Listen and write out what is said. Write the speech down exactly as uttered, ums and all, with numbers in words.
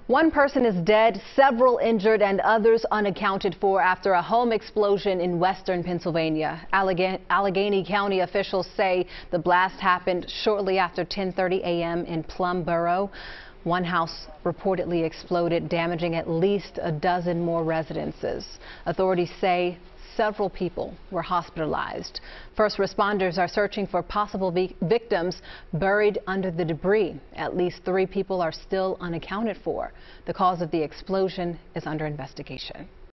One person is dead, several injured, and others unaccounted for after a home explosion in western Pennsylvania. Allegany, Allegheny County officials say the blast happened shortly after ten thirty a m in Plum Borough. One house reportedly exploded, damaging at least a dozen more residences. Authorities say several people were hospitalized. First responders are searching for possible victims buried under the debris. At least three people are still unaccounted for. The cause of the explosion is under investigation.